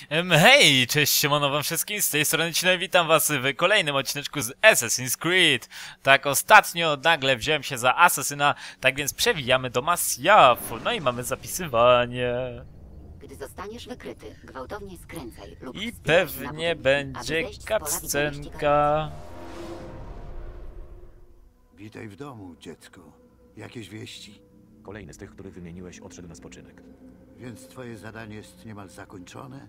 Hej, cześć, siemano wam wszystkim, z tej strony Cino, witam was w kolejnym odcineczku z Assassin's Creed. Tak, ostatnio nagle wziąłem się za asasyna, tak więc przewijamy do Masjafu, no i mamy zapisywanie. Gdy zostaniesz wykryty, gwałtownie skręcaj lub I wspinaj się na pewnie budynki, będzie aby zejść z pola widzenia cutscenka. Witaj w domu, dziecko. Jakieś wieści? Kolejny z tych, których wymieniłeś, odszedł na spoczynek. Więc twoje zadanie jest niemal zakończone,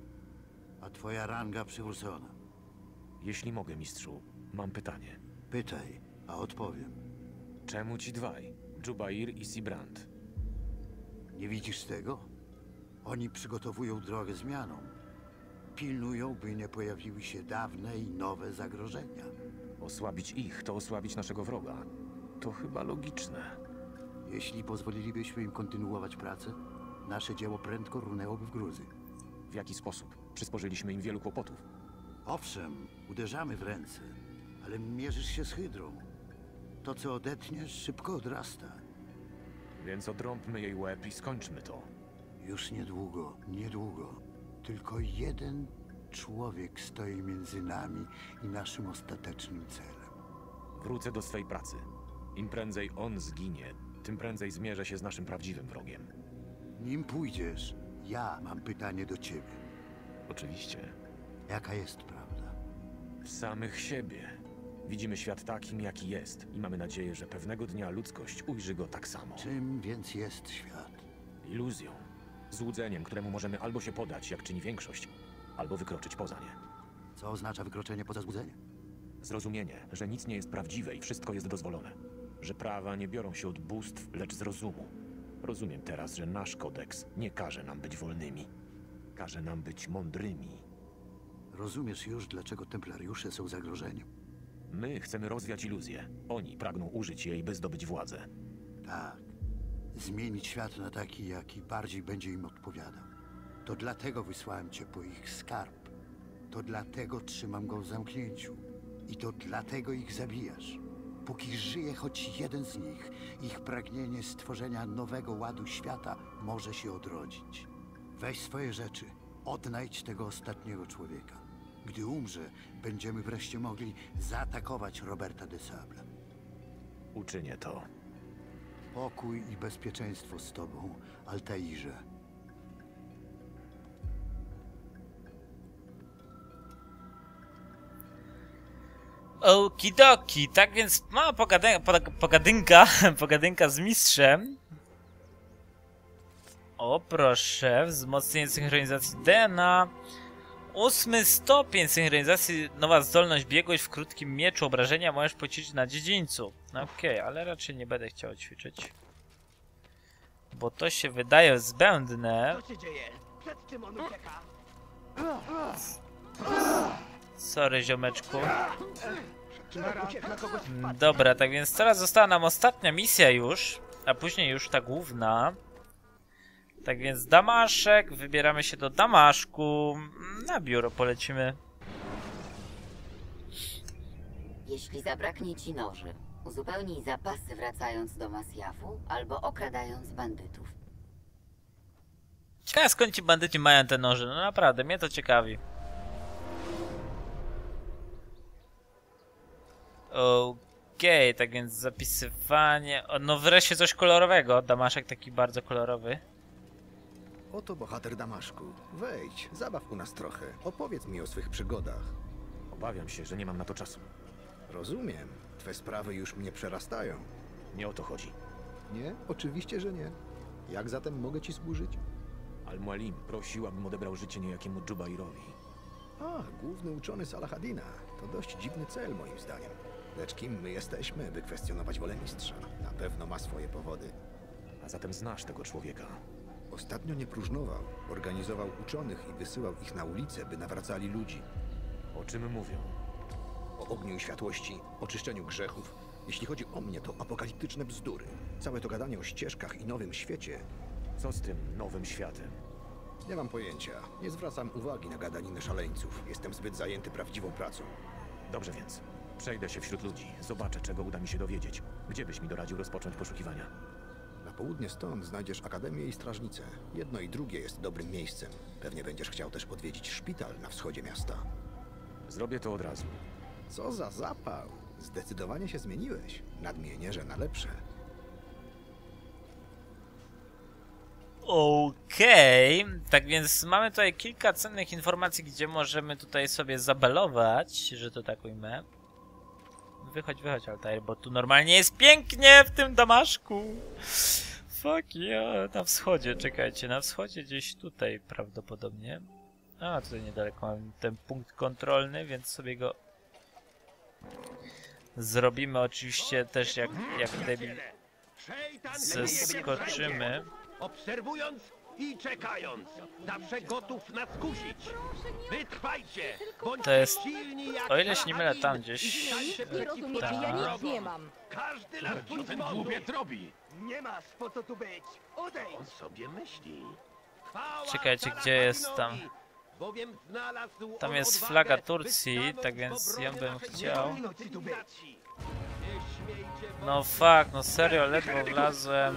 a twoja ranga przywrócona. Jeśli mogę, mistrzu, mam pytanie. Pytaj, a odpowiem. Czemu ci dwaj? Jubair i Sibrand. Nie widzisz tego? Oni przygotowują drogę zmianom. Pilnują, by nie pojawiły się dawne i nowe zagrożenia. Osłabić ich to osłabić naszego wroga. To chyba logiczne. Jeśli pozwolilibyśmy im kontynuować pracę, nasze dzieło prędko runęłoby w gruzy. W jaki sposób? Przysporzyliśmy im wielu kłopotów. Owszem, uderzamy w ręce, ale mierzysz się z hydrą. To, co odetniesz, szybko odrasta. Więc odrąbmy jej łeb i skończmy to. Już niedługo, niedługo. Tylko jeden człowiek stoi między nami i naszym ostatecznym celem. Wrócę do swej pracy. Im prędzej on zginie, tym prędzej zmierzę się z naszym prawdziwym wrogiem. Nim pójdziesz, ja mam pytanie do ciebie. Oczywiście. Jaka jest prawda? W samych siebie. Widzimy świat takim, jaki jest i mamy nadzieję, że pewnego dnia ludzkość ujrzy go tak samo. Czym więc jest świat? Iluzją. Złudzeniem, któremu możemy albo się podać, jak czyni większość, albo wykroczyć poza nie. Co oznacza wykroczenie poza złudzenie? Zrozumienie, że nic nie jest prawdziwe i wszystko jest dozwolone. Że prawa nie biorą się od bóstw, lecz z rozumu. Rozumiem teraz, że nasz kodeks nie każe nam być wolnymi. Każe nam być mądrymi. Rozumiesz już, dlaczego templariusze są zagrożeniem? My chcemy rozwiać iluzję. Oni pragną użyć jej, by zdobyć władzę. Tak. Zmienić świat na taki, jaki bardziej będzie im odpowiadał. To dlatego wysłałem cię po ich skarb. To dlatego trzymam go w zamknięciu. I to dlatego ich zabijasz. Póki żyje choć jeden z nich, ich pragnienie stworzenia nowego ładu świata może się odrodzić. Weź swoje rzeczy, odnajdź tego ostatniego człowieka. Gdy umrze, będziemy wreszcie mogli zaatakować Roberta de Sable. Uczynię to. Pokój i bezpieczeństwo z tobą, Altairze. Okidoki, tak więc mała pogadynka z mistrzem. O proszę, wzmocnienie synchronizacji DNA. 8 stopień synchronizacji, nowa zdolność, biegłość w krótkim mieczu, obrażenia możesz poćwiczyć na dziedzińcu. Okej, ale raczej nie będę chciał ćwiczyć. Bo to się wydaje zbędne. Co się dzieje? Przed czym on ucieka? Sorry, ziomeczku. Ucieka na kogoś wpadł. Dobra, tak więc teraz została nam ostatnia misja już, a później już ta główna. Tak więc Damaszek, wybieramy się do Damaszku. Na biuro polecimy. Jeśli zabraknie ci noży, uzupełnij zapasy wracając do Masjafu albo okradając bandytów. Ciekawe, skąd ci bandyci mają te noże, no naprawdę, mnie to ciekawi. Okej, tak więc zapisywanie... O, no wreszcie coś kolorowego, Damaszek taki bardzo kolorowy. Oto bohater Damaszku. Wejdź, zabaw u nas trochę. Opowiedz mi o swych przygodach. Obawiam się, że nie mam na to czasu. Rozumiem. Twe sprawy już mnie przerastają. Nie o to chodzi. Nie? Oczywiście, że nie. Jak zatem mogę ci służyć? Al-Mualim prosił, abym odebrał życie niejakiemu Jubairowi. A, główny uczony Salahadina. To dość dziwny cel, moim zdaniem. Lecz kim my jesteśmy, by kwestionować wolę mistrza? Na pewno ma swoje powody. A zatem znasz tego człowieka. Ostatnio nie próżnował. Organizował uczonych i wysyłał ich na ulicę, by nawracali ludzi. O czym mówią? O ogniu i światłości, oczyszczeniu grzechów. Jeśli chodzi o mnie, to apokaliptyczne bzdury. Całe to gadanie o ścieżkach i nowym świecie. Co z tym nowym światem? Nie mam pojęcia. Nie zwracam uwagi na gadaniny szaleńców. Jestem zbyt zajęty prawdziwą pracą. Dobrze więc. Przejdę się wśród ludzi. Zobaczę, czego uda mi się dowiedzieć. Gdzie byś mi doradził rozpocząć poszukiwania? Na południe stąd znajdziesz Akademię i Strażnicę. Jedno i drugie jest dobrym miejscem. Pewnie będziesz chciał też odwiedzić szpital na wschodzie miasta. Zrobię to od razu. Co za zapał! Zdecydowanie się zmieniłeś. Nadmienię, że na lepsze. Okej, tak więc mamy tutaj kilka cennych informacji, gdzie możemy tutaj sobie zabelować, że to tak ujmę. Wychodź, Altair, bo tu normalnie jest pięknie w tym Damaszku. Fuck yeah, na wschodzie, czekajcie, na wschodzie gdzieś tutaj prawdopodobnie. A, tutaj niedaleko mam ten punkt kontrolny, więc sobie go zrobimy oczywiście też jak debil. Zeskoczymy. Obserwując i czekając. Zawsze gotów nas kusić. Wytrwajcie! Bądźcie To jest, silni jak o ile się nie mylę, tam gdzieś. Nie rozumiecie, ja nic nie mam. Każdy na swój sposób. robi. Nie masz po co tu być. Odejdź! On sobie myśli. Chwała Czekajcie, gdzie jest tam? bowiem znalazł Tam on jest odwagę, flaga by Turcji, stanąć tak w więc obronie ją bym naszej chciał. wolnej cywilizacji. Nie śmiejcie No fuck, no serio, ledwo wlazłem.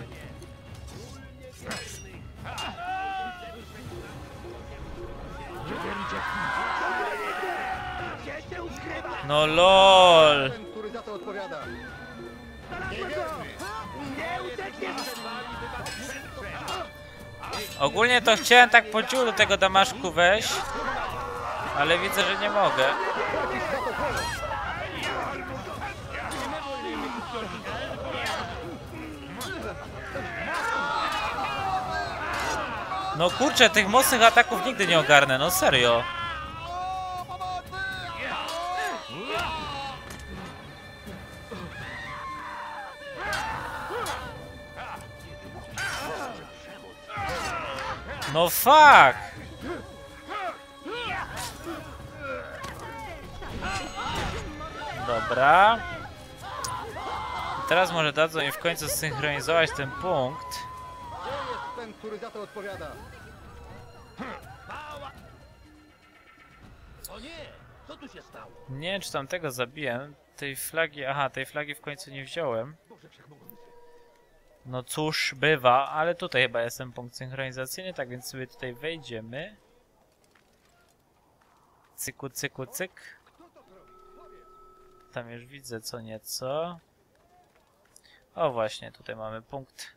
Gdzie się ukrywa? No lol. Ten, który za to odpowiada. Nie uciekniesz! Ogólnie to chciałem tak po cichu do tego Damaszku wejść, ale widzę, że nie mogę. No kurczę, tych mocnych ataków nigdy nie ogarnę, no serio. No fuck! Dobra. I teraz może dadzą im w końcu zsynchronizować ten punkt. Ten, który za to odpowiada. O nie! Co tu się stało? Nie wiem, czy tamtego zabiłem. Tej flagi... Aha, tej flagi w końcu nie wziąłem. No cóż, bywa, ale tutaj chyba jest ten punkt synchronizacyjny, tak więc sobie tutaj wejdziemy. Cyku, cyku, cyk. Tam już widzę co nieco. O właśnie, tutaj mamy punkt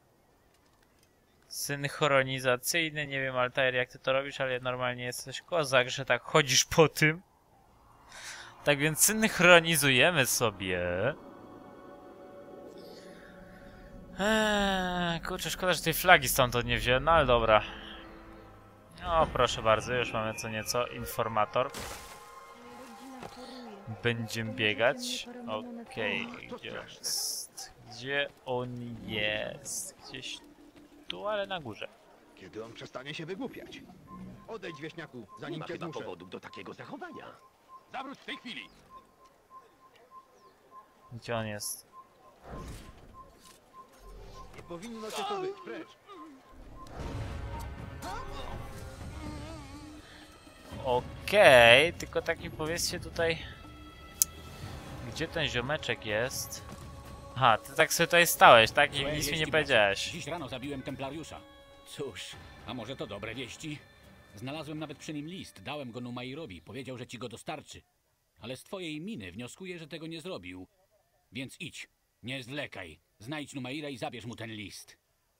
synchronizacyjny. Nie wiem, Altair, jak ty to robisz, ale normalnie jesteś kozak, że tak chodzisz po tym. Tak więc synchronizujemy sobie. Kurczę, szkoda, że tej flagi stamtąd nie wziąłem, no ale dobra. O, proszę bardzo, już mamy co nieco informator. Będziemy biegać. Okej, gdzie on jest? Gdzie on jest? Gdzieś tu, ale na górze. Kiedy on przestanie się wygłupiać? Odejdź, wieśniaku, Nie zanim ma cię chyba zmuszę. powodów do takiego zachowania. Zawróć w tej chwili! Gdzie on jest? Nie powinno cię to być, precz. Okej, tylko tak mi powiedzcie tutaj... Gdzie ten ziomeczek jest? Aha, ty tak sobie tutaj stałeś, tak? I nic mi nie powiedziałeś. Dziś rano zabiłem templariusza. Cóż, a może to dobre wieści? Znalazłem nawet przy nim list, dałem go Numairowi, powiedział, że ci go dostarczy. Ale z twojej miny wnioskuję, że tego nie zrobił. Więc idź, nie zwlekaj. Znajdź Numaira i zabierz mu ten list.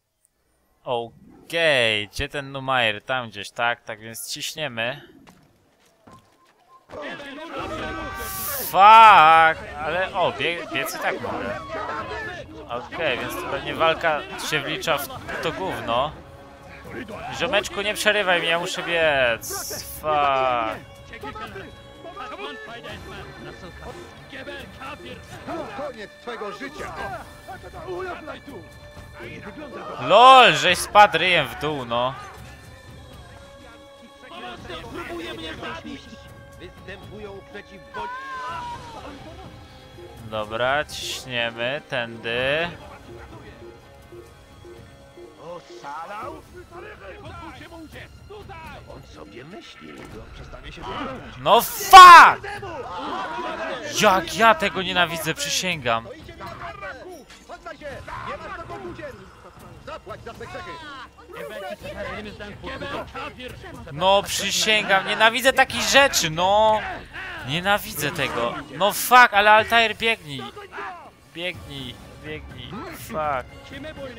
Okej, gdzie ten Numair? Tam gdzieś, tak? Tak więc ciśniemy. Fuck! Ale o, biec i tak mogę. Okej, więc to pewnie walka się wlicza w to gówno. Ziomeczku, nie przerywaj mi, ja muszę biec. Fuck. Koniec twojego życia. LOL, żeś spadł ryjem w dół, no. Próbuje mnie zabić! Występują przeciw wojsku. Dobra, ciśniemy, tędy. Oszalał? On sobie myśli. Przestanie się wygłupiać. No fuck! Jak ja tego nienawidzę, przysięgam. Poddaj się! Nie masz dokąd uciec! No przysięgam, nienawidzę takich rzeczy, no! Nienawidzę tego. No fuck, ale Altair biegnij. Biegnij, biegnij. Fuck.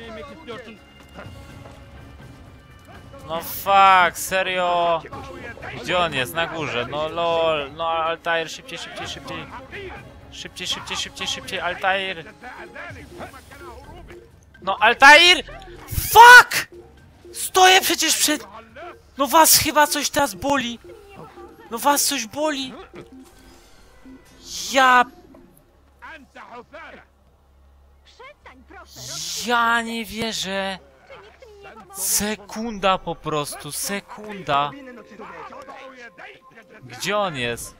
No fuck, serio? Gdzie on jest? Na górze. No lol. No Altair, szybciej, szybciej, szybciej. Szybciej, szybciej, szybciej, szybciej, Altair. No Altair! Fuck! Stoję przecież przed... No was chyba coś teraz boli. No was coś boli. Ja... Ja nie wierzę. Sekunda po prostu, sekunda. Gdzie on jest?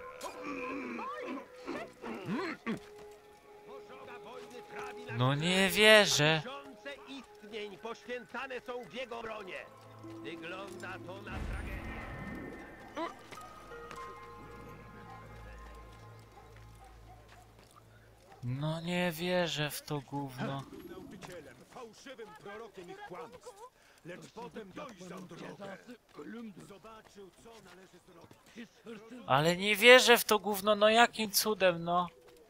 No nie wierzę. Istnień poświęcane są w jego obronie. Wygląda to na tragedię. No nie wierzę w to gówno. Fałszywym prorokiem ich kłamstw. Lecz potem dojrzał drogę. Zobaczył, co należy zrobić. Ale nie wierzę w to gówno, no jakim cudem, no.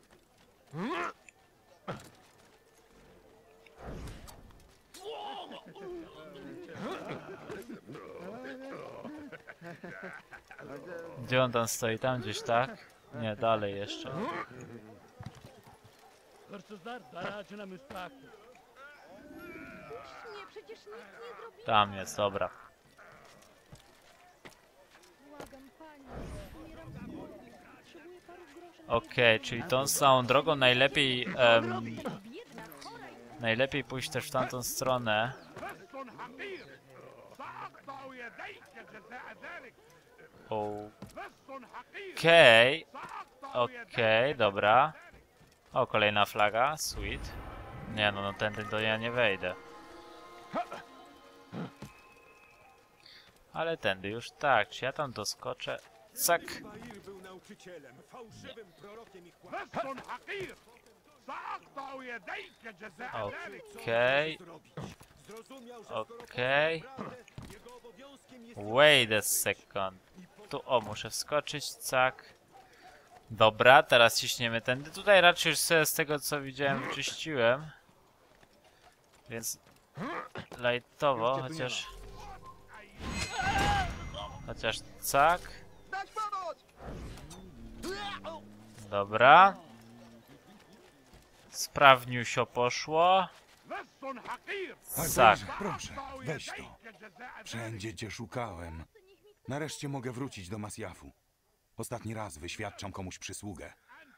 Gdzie on tam stoi? Tam gdzieś, tak? Nie, dalej jeszcze. Nie, przecież nic nie zrobiłam. Tam jest, dobra. Błagam, pani. Umieram z głodu. Potrzebuję paru groszy. Okej, czyli tą samą drogą najlepiej... Biedna, chora i najlepiej pójść też w tamtą stronę. Okej. Okej, dobra. O, kolejna flaga, sweet. Nie no, no tędy to ja nie wejdę. Ale tędy już tak, czy ja tam doskoczę? Cak. Ismail był nauczycielem, fałszywym prorokiem ich kłamstw. Okej. Zrozumiał, że Okej. jego obowiązkiem jest Wait a second. Tu, o, muszę wskoczyć, cak. Dobra, teraz ciśniemy tędy. Tutaj raczej już sobie z tego co widziałem wyczyściłem. Więc lightowo, chociaż... Chociaż cak. Dobra. Sprawniusio poszło. Cak. Proszę, weź to. Wszędzie cię szukałem. Nareszcie mogę wrócić do Masjafu. Ostatni raz wyświadczam komuś przysługę.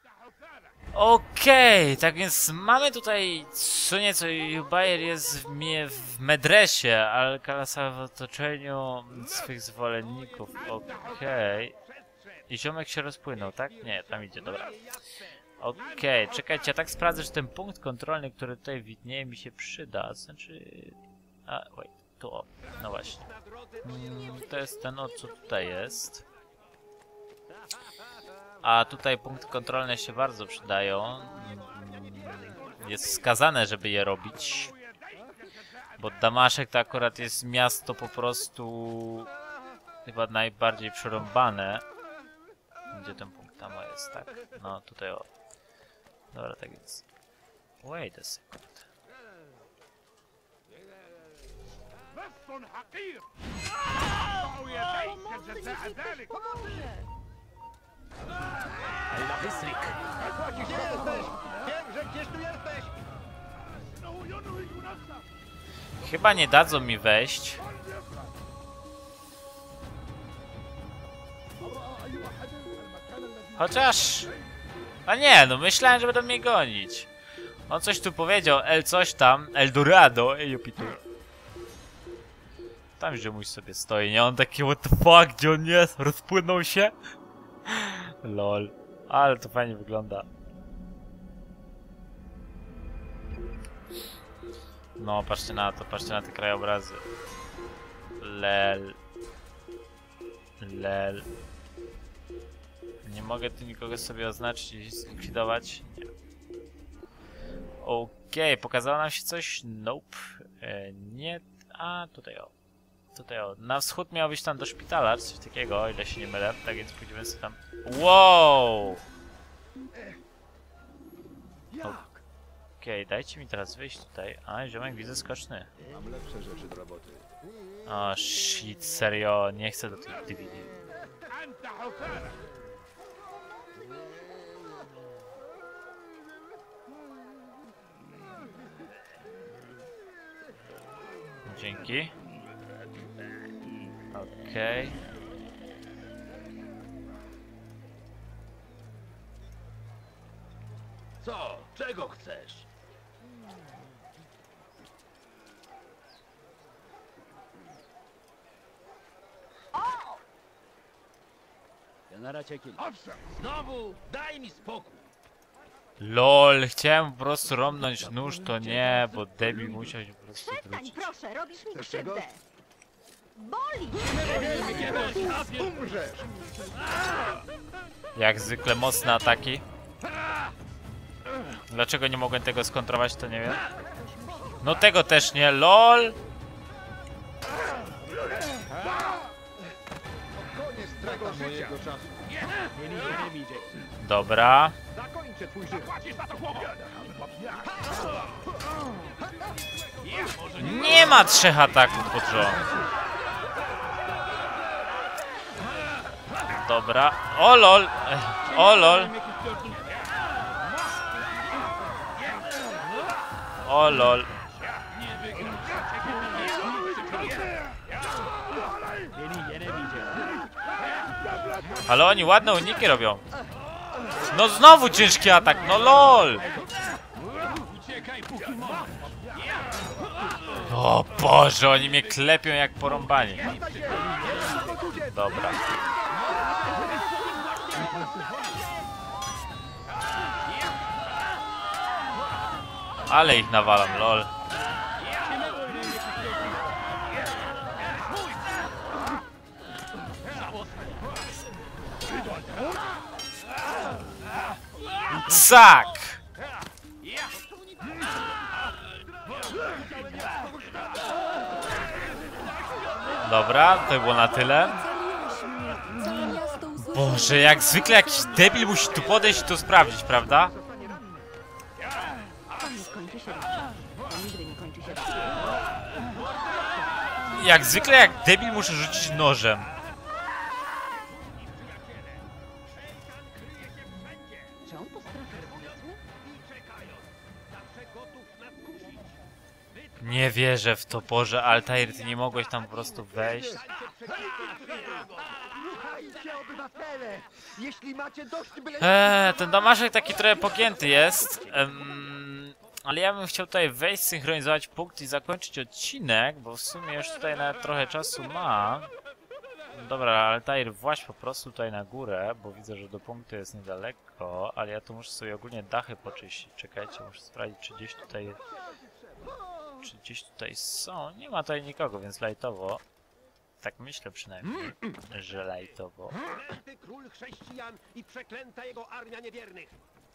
Okej, tak więc mamy tutaj co nieco Jubair jest w Medresie, ale Kalasa w otoczeniu swych zwolenników. Okej. I ziomek się rozpłynął, tak? Nie, tam idzie, dobra. Okej, czekajcie, ja tak sprawdzę, że ten punkt kontrolny, który tutaj widnieje, mi się przyda. Znaczy... A, wait, tu o, no właśnie. To jest ten, o co tutaj jest. A tutaj punkty kontrolne się bardzo przydają. Jest wskazane, żeby je robić. Bo Damaszek to akurat jest miasto po prostu... chyba najbardziej przerąbane. Gdzie ten punkt tam jest, tak? No tutaj o. Dobra, tak więc... Wait a second. Chyba nie dadzą mi wejść. Chociaż... A nie, no myślałem, że będą mnie gonić. On coś tu powiedział, coś tam, Eldorado, Jupitu. Tam ziomuś sobie stoi, nie? On taki, what the fuck, gdzie on jest? Rozpłynął się? Lol. Ale to fajnie wygląda. No, patrzcie na to, patrzcie na te krajobrazy. Lel. Lel. Nie mogę tu nikogo sobie oznaczyć i zlikwidować. Nie. Okej, pokazało nam się coś? Nope. Nie... A, tutaj o. Tutaj o. Na wschód miał być tam do szpitala, czy coś takiego, o ile się nie mylę. Tak więc pójdziemy sobie tam... Wow! Okej, dajcie mi teraz wyjść tutaj. A, ziomek widzę skoczny. Mam lepsze rzeczy do roboty. O, shit, serio, nie chcę do tych DVD. Dzięki. Okej. Co? Czego chcesz? Owszem, znowu daj mi spokój. LOL, chciałem po prostu romnąć nóż, to nie, bo debil musiał się po prostu Przestań, wrócić. proszę, robisz mi Chcesz czego? krzywdę. Boli! Umrzesz! Jak zwykle mocne ataki. Dlaczego nie mogłem tego skontrować, to nie wiem. No tego też nie, LOL! Koniec strata mojego czasu. Dobra. Zakończę twój żywot. Nie ma 3 ataków pod rząd. Dobra. O lol. O lol. O lol. Ale oni ładne uniki robią. No znowu ciężki atak, no lol. O Boże, oni mnie klepią jak porąbani. Dobra. Ale ich nawalam, lol. Sak! Dobra, to było na tyle. Boże, jak zwykle jakiś debil musi tu podejść i to sprawdzić, prawda? Jak zwykle jak debil muszę rzucić nożem. Nie wierzę w to, Boże, Altair, ty nie mogłeś tam po prostu wejść. Ten damaszek taki trochę pogięty jest. Ale ja bym chciał tutaj wejść, synchronizować punkt i zakończyć odcinek, bo w sumie już tutaj nawet trochę czasu ma. Dobra, Altair, właź po prostu tutaj na górę, bo widzę, że do punktu jest niedaleko, ale ja tu muszę sobie ogólnie dachy poczyścić. Czekajcie, muszę sprawdzić, czy gdzieś tutaj są. Nie ma tutaj nikogo, więc lajtowo. Tak myślę przynajmniej, że lajtowo. Król chrześcijan i przeklęta jego armia niewiernych.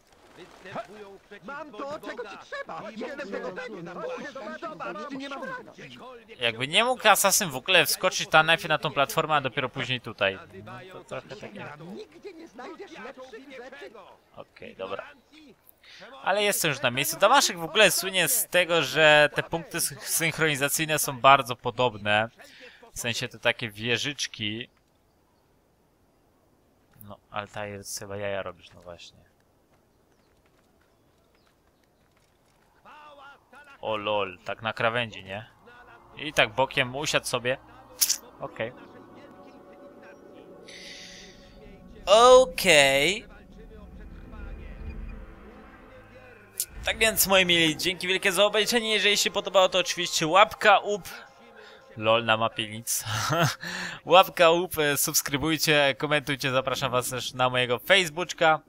Mam to, czego ci trzeba! Jestem tego pewien! Zobacz, czy nie ma wragów! Jakby nie mógł asasyn w ogóle wskoczyć tam najpierw na tą platformę, a dopiero później tutaj. No, to trochę takie... Nigdzie nie znajdziesz lepszych rzeczy! Okej, dobra. Ale jestem już na miejscu. Damaszek w ogóle słynie z tego, że te punkty synchronizacyjne są bardzo podobne. W sensie te takie wieżyczki. No, Altair, chyba jaja robisz, no właśnie. O lol, tak na krawędzi, nie? I tak bokiem usiadł sobie. Okej. Okej. Tak więc, moi mili, dzięki wielkie za obejrzenie. Jeżeli się podobało, to oczywiście łapka up. LOL, na mapie nic. Łapka up, subskrybujcie, komentujcie, zapraszam was też na mojego Facebooka.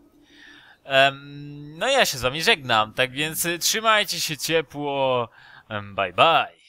No ja się z wami żegnam, tak więc trzymajcie się ciepło. Bye bye.